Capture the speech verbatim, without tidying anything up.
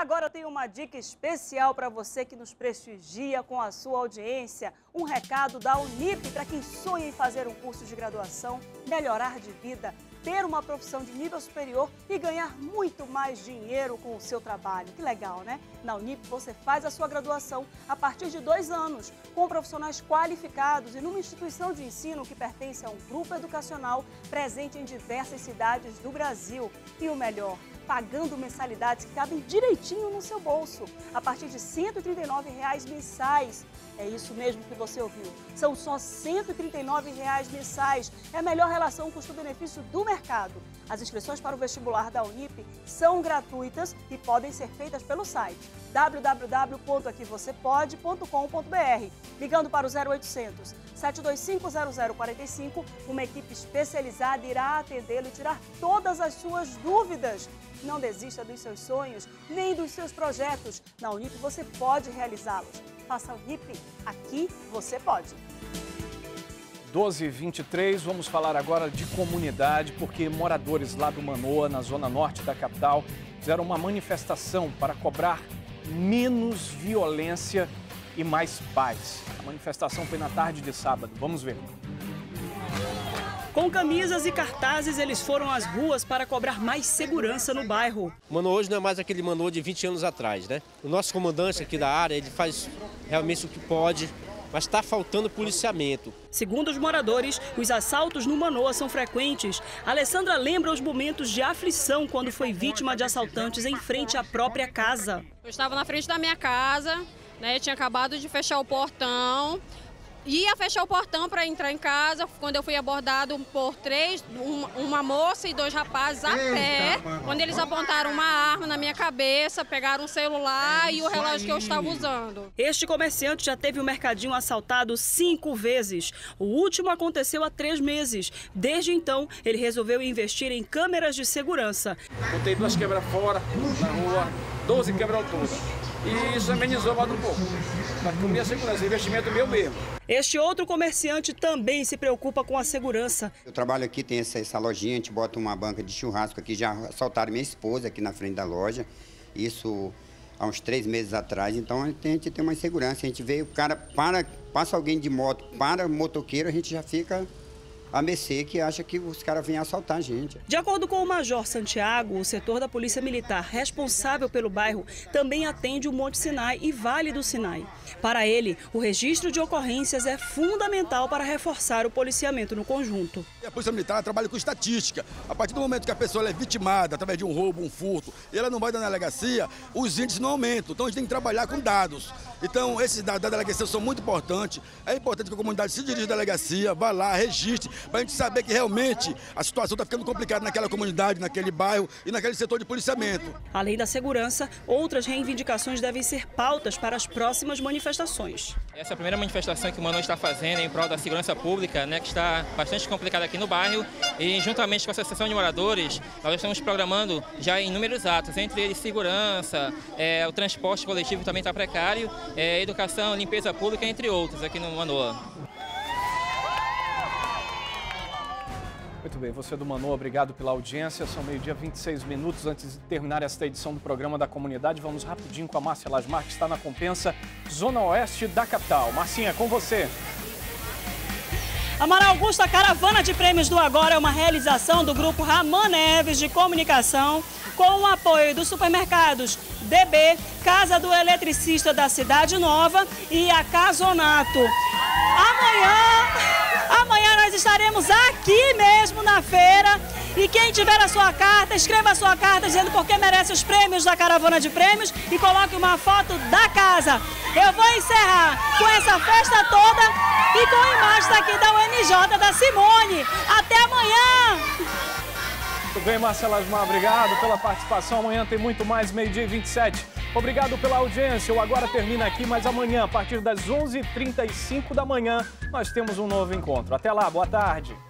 Agora tem uma dica especial para você que nos prestigia com a sua audiência. Um recado da Unip para quem sonha em fazer um curso de graduação, melhorar de vida, ter uma profissão de nível superior e ganhar muito mais dinheiro com o seu trabalho. Que legal, né? Na Unip você faz a sua graduação a partir de dois anos, com profissionais qualificados e numa instituição de ensino que pertence a um grupo educacional presente em diversas cidades do Brasil. E o melhor, pagando mensalidades que cabem direitinho no seu bolso, a partir de cento e trinta e nove reais mensais. É isso mesmo que você ouviu. São só cento e trinta e nove reais mensais. É a melhor relação custo-benefício do mercado. As inscrições para o vestibular da Unip são gratuitas e podem ser feitas pelo site w w w ponto aqui você pode ponto com ponto b r. Ligando para o zero oitocentos, sete dois cinco, zero zero quatro cinco, uma equipe especializada irá atendê-lo e tirar todas as suas dúvidas. Não desista dos seus sonhos, nem dos seus projetos. Na Unip você pode realizá-los. Faça a Unip, aqui você pode. doze e vinte e três, vamos falar agora de comunidade, porque moradores lá do Manoa, na zona norte da capital, fizeram uma manifestação para cobrar menos violência e mais paz. A manifestação foi na tarde de sábado. Vamos ver. Com camisas e cartazes, eles foram às ruas para cobrar mais segurança no bairro. O Manoa hoje não é mais aquele Manoa de vinte anos atrás, né? O nosso comandante aqui da área, ele faz realmente o que pode, mas está faltando policiamento. Segundo os moradores, os assaltos no Manoa são frequentes. A Alessandra lembra os momentos de aflição quando foi vítima de assaltantes em frente à própria casa. Eu estava na frente da minha casa, né? Tinha acabado de fechar o portão. Ia fechar o portão para entrar em casa, quando eu fui abordado por três, uma, uma moça e dois rapazes a pé, quando eles apontaram uma arma na minha cabeça, pegaram um celular e o relógio que eu estava usando. Este comerciante já teve o mercadinho assaltado cinco vezes. O último aconteceu há três meses. Desde então, ele resolveu investir em câmeras de segurança. Botei duas quebras fora, na rua, doze quebras ao todo. E isso amenizou mais um pouco. Mas com minha segurança, investimento meu mesmo. Este outro comerciante também se preocupa com a segurança. Eu trabalho aqui, tem essa, essa lojinha, a gente bota uma banca de churrasco aqui, já assaltaram minha esposa aqui na frente da loja, isso há uns três meses atrás, então a gente tem uma insegurança, a gente vê o cara, para, passa alguém de moto, para motoqueiro, a gente já fica a mercê que acha que os caras vêm assaltar a gente. De acordo com o Major Santiago, o setor da Polícia Militar responsável pelo bairro também atende o Monte Sinai e Vale do Sinai. Para ele, o registro de ocorrências é fundamental para reforçar o policiamento no conjunto. A Polícia Militar trabalha com estatística. A partir do momento que a pessoa é vitimada através de um roubo, um furto, e ela não vai da delegacia, os índices não aumentam. Então a gente tem que trabalhar com dados. Então esses dados da delegacia são muito importantes. É importante que a comunidade se dirija à delegacia, vá lá, registre, para a gente saber que realmente a situação está ficando complicada naquela comunidade, naquele bairro e naquele setor de policiamento. Além da segurança, outras reivindicações devem ser pautas para as próximas manifestações. Essa é a primeira manifestação que o Manoa está fazendo em prol da segurança pública, né, que está bastante complicada aqui no bairro, e juntamente com a Associação de Moradores, nós estamos programando já inúmeros atos, entre eles segurança, é, o transporte coletivo também está precário, é, educação, limpeza pública, entre outros, aqui no Manoa. Muito bem, você do Manoa, obrigado pela audiência. São meio-dia, vinte e seis minutos antes de terminar esta edição do programa da comunidade. Vamos rapidinho com a Márcia Lasmar, que está na Compensa, zona oeste da capital. Marcinha, com você. Amaral Augusto, a caravana de prêmios do Agora é uma realização do grupo Ramon Neves de Comunicação, com o apoio dos supermercados D B, Casa do Eletricista da Cidade Nova e a Casonato. Amanhã, amanhã nós estaremos aqui mesmo na feira e quem tiver a sua carta, escreva a sua carta dizendo por que merece os prêmios da caravana de prêmios e coloque uma foto da casa. Eu vou encerrar com essa festa toda e com imagens aqui da U N J da Simone. Até amanhã! Muito bem, Márcia Lasmar, obrigado pela participação. Amanhã tem muito mais, meio-dia e vinte e sete. Obrigado pela audiência. O Agora termina aqui, mas amanhã, a partir das onze e trinta e cinco da manhã, nós temos um novo encontro. Até lá, boa tarde.